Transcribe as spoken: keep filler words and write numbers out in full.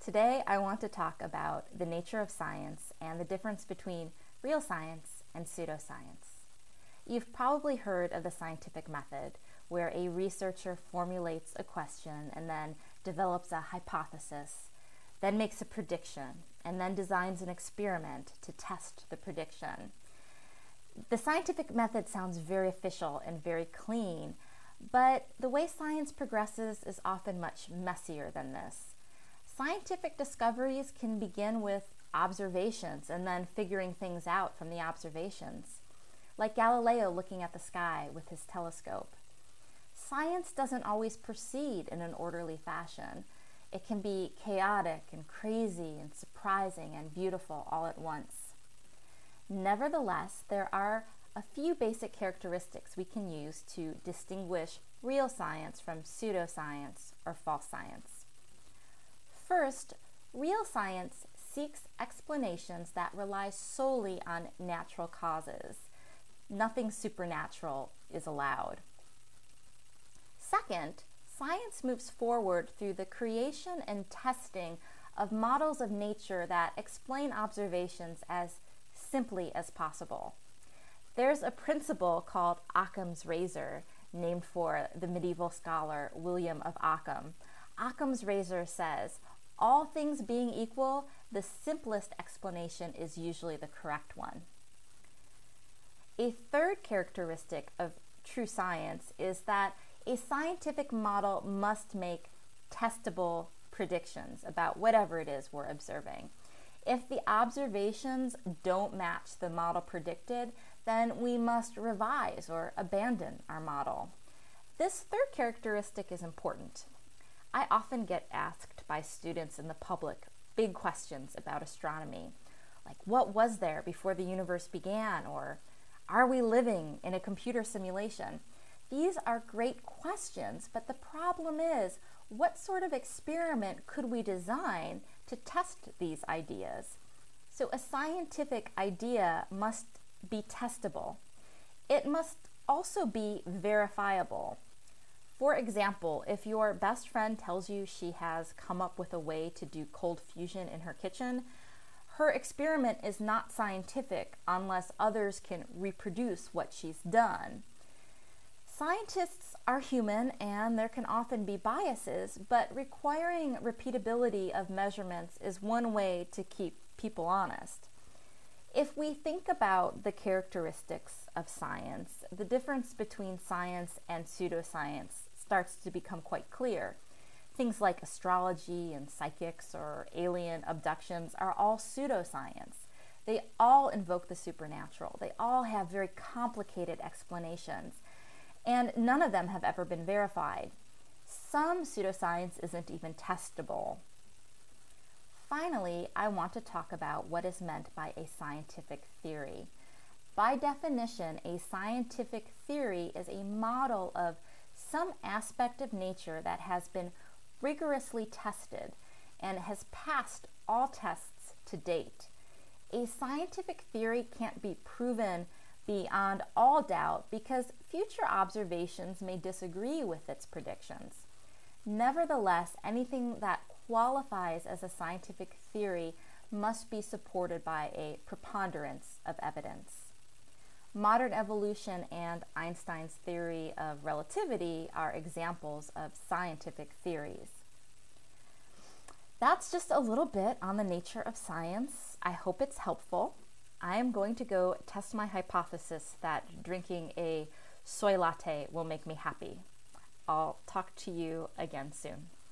Today, I want to talk about the nature of science and the difference between real science and pseudoscience. You've probably heard of the scientific method, where a researcher formulates a question and then develops a hypothesis, then makes a prediction, and then designs an experiment to test the prediction. The scientific method sounds very official and very clean, but the way science progresses is often much messier than this. Scientific discoveries can begin with observations and then figuring things out from the observations, like Galileo looking at the sky with his telescope. Science doesn't always proceed in an orderly fashion. It can be chaotic and crazy and surprising and beautiful all at once. Nevertheless, there are a few basic characteristics we can use to distinguish real science from pseudoscience or false science. First, real science seeks explanations that rely solely on natural causes. Nothing supernatural is allowed. Second, science moves forward through the creation and testing of models of nature that explain observations as simply as possible. There's a principle called Occam's razor, named for the medieval scholar William of Occam. Occam's razor says, all things being equal, the simplest explanation is usually the correct one. A third characteristic of true science is that a scientific model must make testable predictions about whatever it is we're observing. If the observations don't match the model predicted, then we must revise or abandon our model. This third characteristic is important. I often get asked by students and the public big questions about astronomy, like what was there before the universe began, or are we living in a computer simulation? These are great questions, but the problem is, what sort of experiment could we design to test these ideas? So a scientific idea must be testable. It must also be verifiable. For example, if your best friend tells you she has come up with a way to do cold fusion in her kitchen, her experiment is not scientific unless others can reproduce what she's done. Scientists are human and there can often be biases, but requiring repeatability of measurements is one way to keep people honest. If we think about the characteristics of science, the difference between science and pseudoscience starts to become quite clear. Things like astrology and psychics or alien abductions are all pseudoscience. They all invoke the supernatural. They all have very complicated explanations, and none of them have ever been verified. Some pseudoscience isn't even testable. Finally, I want to talk about what is meant by a scientific theory. By definition, a scientific theory is a model of some aspect of nature that has been rigorously tested and has passed all tests to date. A scientific theory can't be proven beyond all doubt because future observations may disagree with its predictions. Nevertheless, anything that qualifies as a scientific theory must be supported by a preponderance of evidence. Modern evolution and Einstein's theory of relativity are examples of scientific theories. That's just a little bit on the nature of science. I hope it's helpful. I am going to go test my hypothesis that drinking a soy latte will make me happy. I'll talk to you again soon.